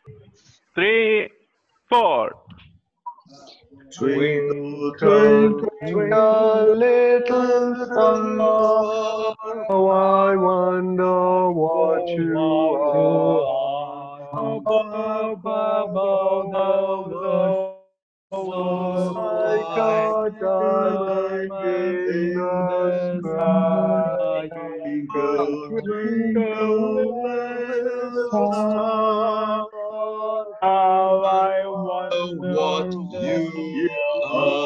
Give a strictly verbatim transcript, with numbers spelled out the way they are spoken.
Three, four. Twinkle, Twinkle, twinkle, little star, star, how I wonder what you what you are. are Above, above, above above the the world, world, like like a a diamond diamond in in the the sky. sky. Twinkle, twinkle, Twinkle, little star, star, how how I I wonder wonder what what you you are.